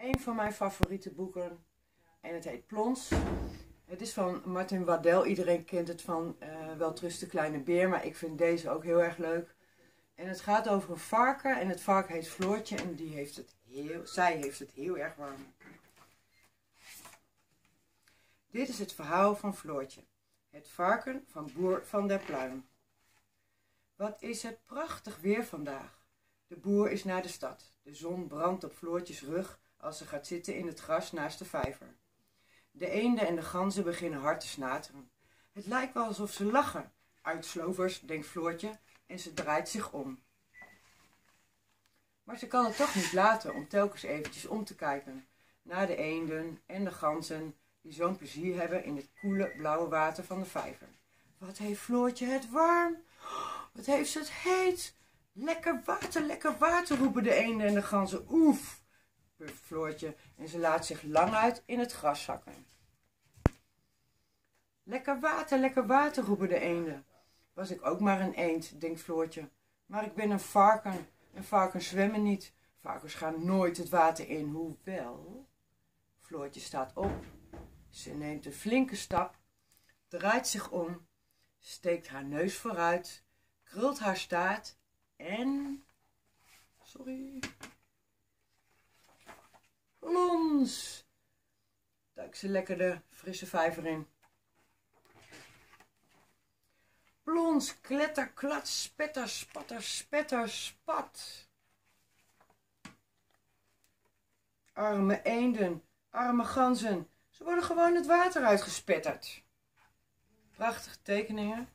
een van mijn favoriete boeken. En het heet Plons. Het is van Martin Waddel. Iedereen kent het van Welterusten de kleine beer. Maar ik vind deze ook heel erg leuk. En het gaat over een varken. En het varken heet Floortje. En zij heeft het heel erg warm. Dit is het verhaal van Floortje. Het varken van boer Van der Pluim. Wat is het prachtig weer vandaag. De boer is naar de stad. De zon brandt op Floortjes rug als ze gaat zitten in het gras naast de vijver. De eenden en de ganzen beginnen hard te snateren. Het lijkt wel alsof ze lachen. Uitslovers, denkt Floortje, en ze draait zich om. Maar ze kan het toch niet laten om telkens eventjes om te kijken naar de eenden en de ganzen die zo'n plezier hebben in het koele blauwe water van de vijver. Wat heeft Floortje het warm? Wat heeft ze het heet? Lekker water, roepen de eenden en de ganzen. Oef, puft Floortje en ze laat zich lang uit in het gras zakken. Lekker water, roepen de eenden. Was ik ook maar een eend, denkt Floortje. Maar ik ben een varken en varkens zwemmen niet. Varkens gaan nooit het water in, hoewel... Floortje staat op. Ze neemt een flinke stap, draait zich om, steekt haar neus vooruit, krult haar staart en... Plons! Duikt ze lekker de frisse vijver in. Plons, kletter, klats, spetter, spatter, spetter, spat. Arme eenden, arme ganzen, ze worden gewoon het water uitgespetterd. Prachtige tekeningen.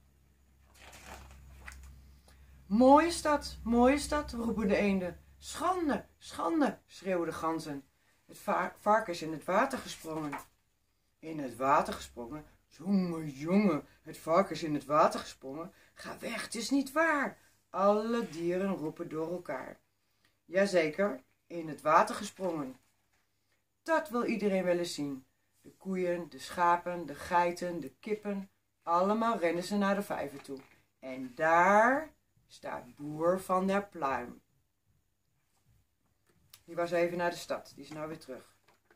Mooie stad, roepen de eenden. Schande, schande, schreeuwen de ganzen. Het varken is in het water gesprongen. In het water gesprongen? Jongen, het varken is in het water gesprongen. Ga weg, het is niet waar. Alle dieren roepen door elkaar. Jazeker, in het water gesprongen. Dat wil iedereen wel eens zien. De koeien, de schapen, de geiten, de kippen. Allemaal rennen ze naar de vijver toe. En daar staat boer Van der Pluim. Die was even naar de stad. Die is nou weer terug.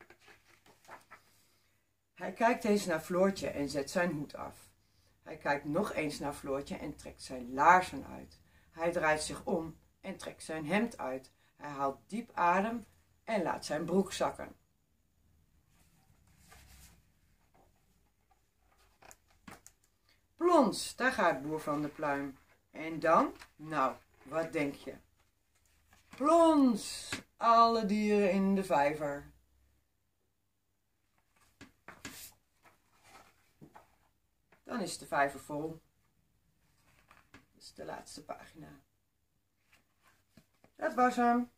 Hij kijkt eens naar Floortje en zet zijn hoed af. Hij kijkt nog eens naar Floortje en trekt zijn laarzen uit. Hij draait zich om en trekt zijn hemd uit. Hij haalt diep adem en laat zijn broek zakken. Plons, daar gaat boer Van der Pluim. En dan? Nou, wat denk je? Plons, alle dieren in de vijver. Dan is de vijver vol. Dat is de laatste pagina. Dat was hem.